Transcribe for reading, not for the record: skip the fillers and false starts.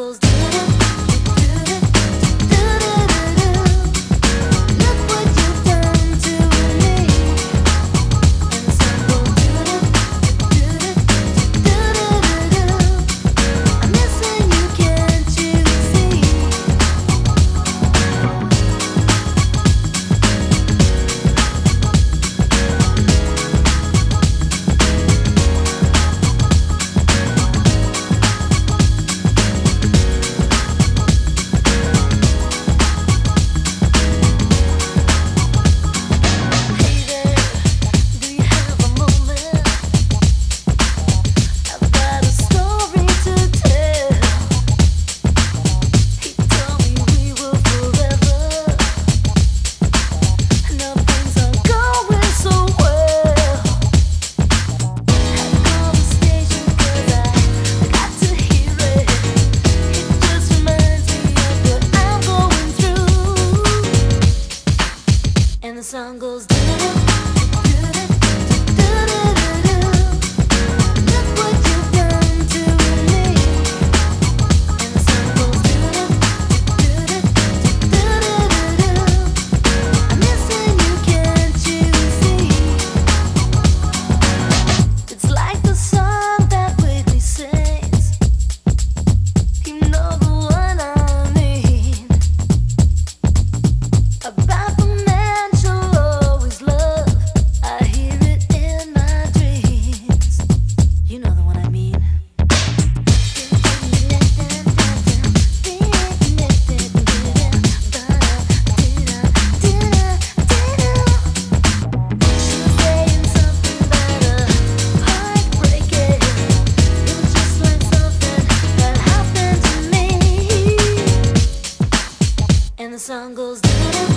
goes do do do do do. Look what you've done to me. And the song goes do do do do do. I'm missing you, can't you see? The song goes do do do do do do. Look what you've done to me. And the song goes do do do do do. I'm missing you, can't you see? It's like the song that Whitney sings. You know the one I mean. About the and the song goes do do.